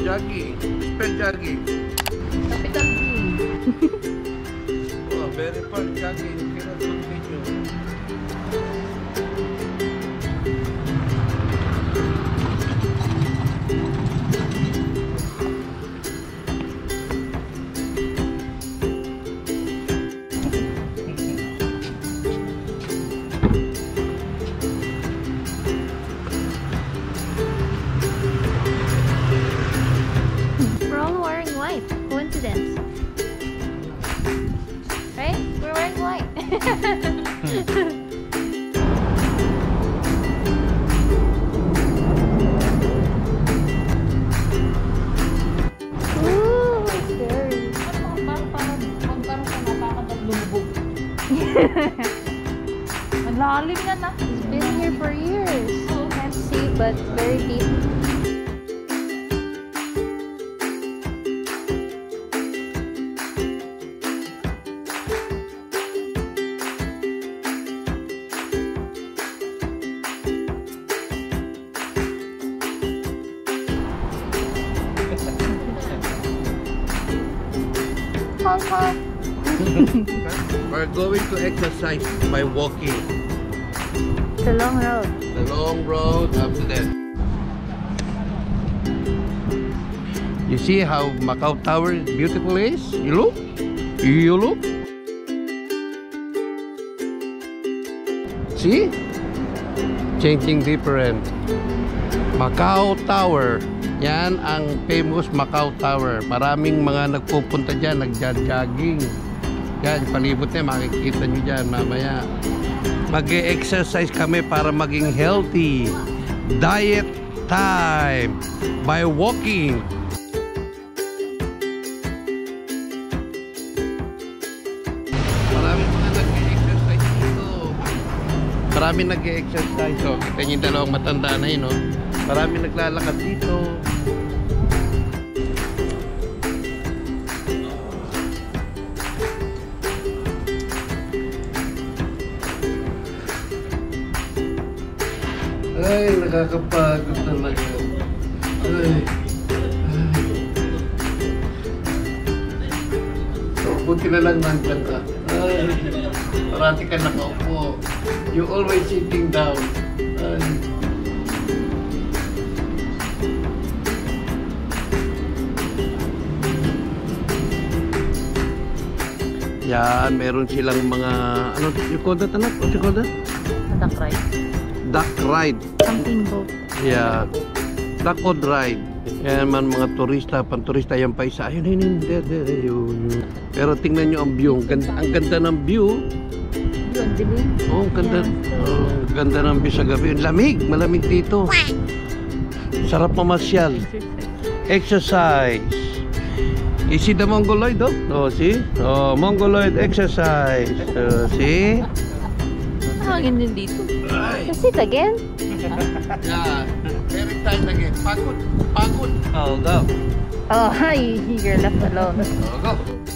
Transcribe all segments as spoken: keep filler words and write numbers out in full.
jogging. Spell jogging. Capital G. Oh, very far jogging. You cannot continue. We're all wearing white. Coincidence. Right? We're wearing white. Ooh, scary. Ang lalim yan ah. It's been here for years. Can't see, but it's very deep. Hong Kong. We're going to exercise by walking. It's a long road. The long road after that. You see how Macau Tower beautiful is? You look? You look? See? Changing different. Macau Tower. Yan ang famous Macau Tower. Maraming mga nagpupunta dyan, nagja-jogging. Yan, palibot niya, makikita nyo dyan mamaya. Mag-e-exercise kami para maging healthy. Diet time by walking. Maraming mga nag-e-exercise dito. Maraming nag-e-exercise. So, kita nyo yung dalawang matanda na yun, no? Maraming naglalakad dito. Ay, nakakapagod talaga. Ay. Ay. So, buti na lang nandyan ka. Ay. Parati ka nakaupo. You always sitting down. Ay. Yan, meron silang mga, ano, you call that, ano? What you call that? Duck ride. Duck ride. Something boat. Yeah. Duck ride. Yan man mga turista, panturista yan pa isa. Ayun, ayun, ayun, there, there, ayun. Pero tingnan nyo ang view. Ang ganda, ang ganda ng view. Yun, dilim. Oh, ang ganda. Oh, ang ganda ng view sa gabi. Lamig, malamig dito. Sarap mamasyal. Exercise. You see the Mongoloid, oh? Oh, see? Oh, Mongoloid exercise. Oh, see? Hangin din dito. That's it again? Yeah. Very tight again. Pagod. Pagod. Oh, go. Oh, hi. You're left alone. Oh, go.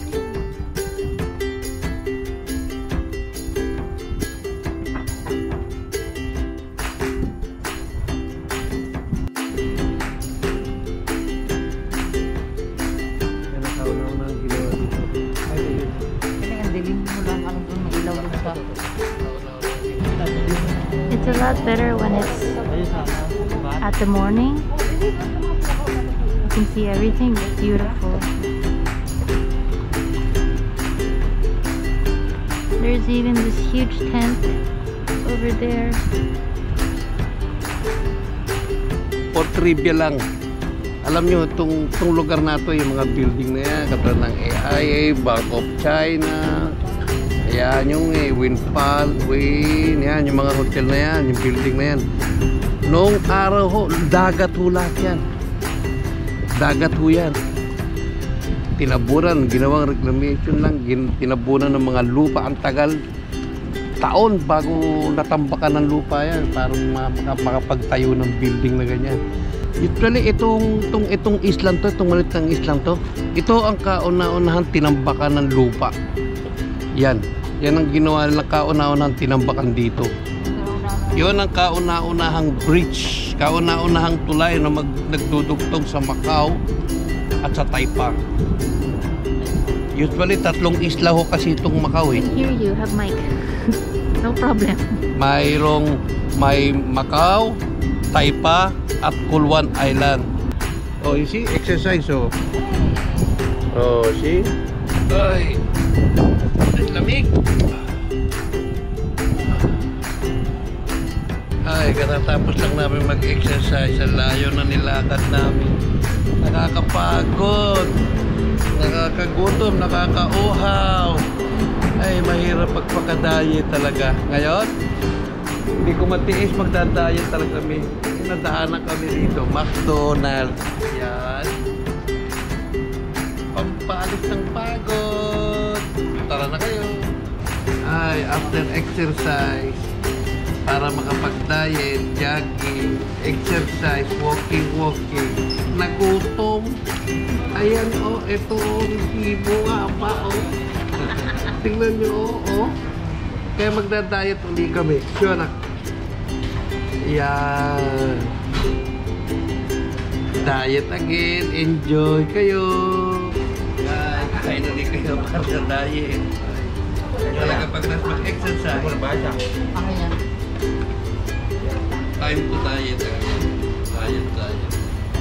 It's a lot better when it's at the morning. You can see everything. It's beautiful. There's even this huge tent over there. For trivia lang, alam nyo, itong, itong lugar na to, yung mga building na yan, katulad ng A I A, Bank of China, yan yung eh, Winpal, Win, yan, yung mga hotel na yan, yung building na yan. Noong araw ho, dagat ho lahat yan. Dagat ho yan. Tinaburan, ginawang reclamation lang, gin, tinaburan ng mga lupa, ang tagal. Taon bago natambakan ng lupa yan, parang makapagtayo ng building na ganyan. Usually, itong, itong, itong island to, itong malit ng island to, ito ang kauna-unahan tinambakan ng lupa. Yan. Yan ang ginawa nilang kauna-unahang tinambakan dito. Yun ang kauna-unahang bridge, kauna-unahang tulay na mag nagdudugtong sa Macau at sa Taipan. Usually, tatlong isla ho kasi itong Macau eh. I can hear you. Have mic. No problem. Mayroong may Macau, Taipa, at Kulwan Island. Oh, you see? Exercise, oh. Oh, see? Ay! Ang lamig! Ay, katatapos lang namin mag-exercise. Ang layo na nilakad namin. Nakakapagod. Nakakagutom, nakakauhaw. Ay, mahirap pagpakadayet talaga. Ngayon, hindi ko matiis magdadayet talaga kami. Nadaanan kami dito. McDonald's. Yan. Pampaalis ng pagod. Tara na kayo. Ay, after exercise, para makapag-diet, jogging, exercise, walking, walking, nagutom. Ayan, oh, ito, oh, hibo nga pa, oh. Tingnan nyo, oh, oh. Kaya magda-diet uli kami. Sure na. Yan. Diet again. Enjoy kayo. Yan. Kain ulit kayo para sa diet. Talaga pag mag-exercise. Ako yan. Time to diet again. Diet, diet.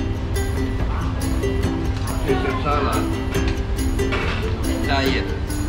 Caesar salad. Diet.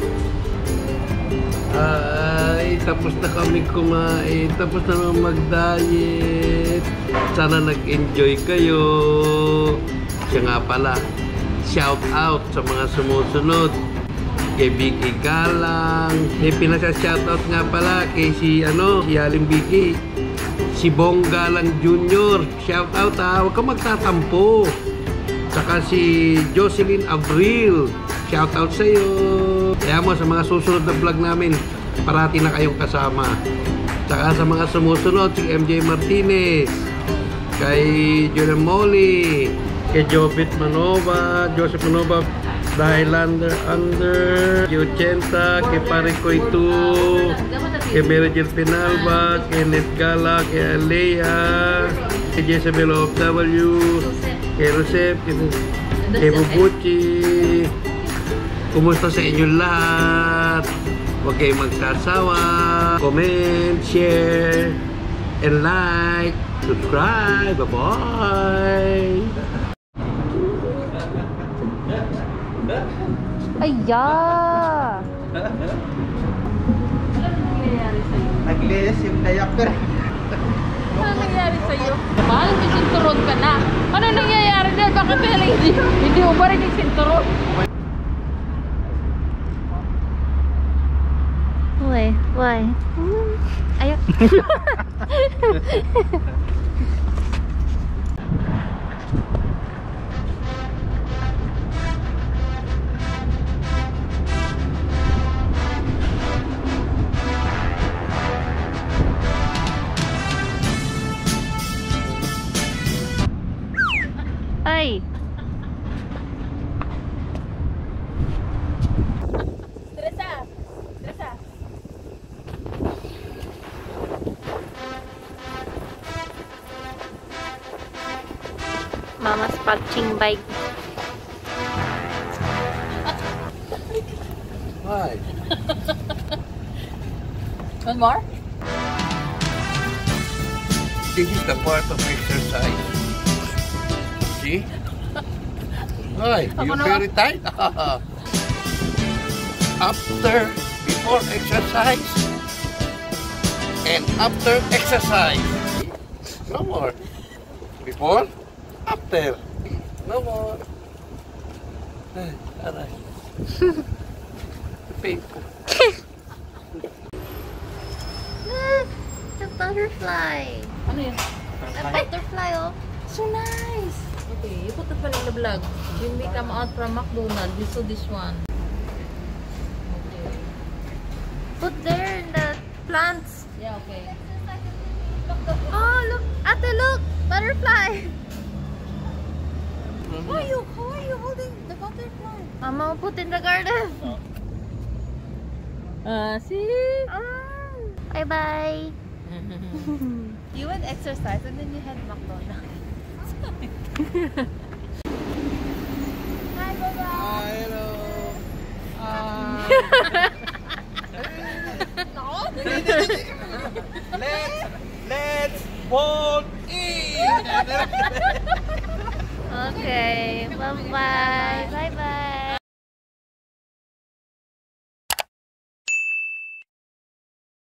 Ay, tapos na kami kumain. Tapos na naman mag-diet. Sana nag-enjoy kayo. Siya nga pala, shout out sa mga sumusunod. Kay Vicky Galang. May pinasa-shout out nga pala kay si, ano, si Haling Vicky. Si Bong Galang Junior Shout out ha, huwag ka magtatampo. Saka si Jocelyn Abril. Shout out sa iyo. Kaya mo sa mga susunod na vlog namin, parati na kayong kasama. Saka sa mga sumusunod, si M J Martinez, kay Julian Molly, kay Jobit Manova, Joseph Manova, Highlander Under, Yuchenta, kay Paricoy two, kay Mary Jill Pinalba, kay Ned Gala, kay Alea, kay Jezebel of W, kay Rosep, kay Bubuchi. Kumusta sa inyo lahat? Huwag kayong magsasawa. Comment, share, and like. Subscribe. Bye-bye! Aya! Nag-layas yung diaper. Ano nangyayari sa'yo? Mahal, may sinturon ka na. Ano nangyayari dyan? Bakit pala hindi, hindi mo ba rin yung sinturon? Why? Why? Ayak. Ay. Teresa! Teresa! Mama's punching bike. Hi! One more? This is the part of exercise. See? Hi, you very tight? After, before exercise, and after exercise. No more. Before, after. No more. Ay, aray. Painful. Look! The butterfly! Ano yun? A butterfly, oh! So nice! Okay, you put it in the vlog. When we come out from McDonald's, we saw this one. Okay. Put there in the plants. Yeah, okay. Oh, look! Ate, look! Butterfly! How are you, how are you holding the butterfly? Mama will put in the garden. Ah, uh, see? Ah. Bye-bye. You would exercise and then you had McDonald's. Hi, bye-bye. Hello. let's let's walk in. Okay, bye-bye. Bye-bye.